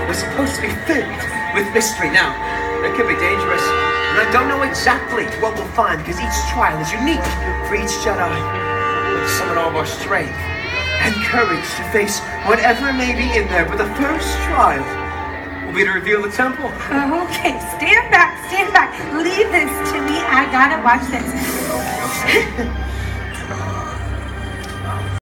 was supposed to be filled with mystery. Now, it could be dangerous, and I don't know exactly what we'll find, because each trial is unique for each Jedi. But to summon all of our strength and courage to face whatever may be in there. But the first trial will be to reveal the temple. Okay, stand back. Leave this to me. I gotta watch this.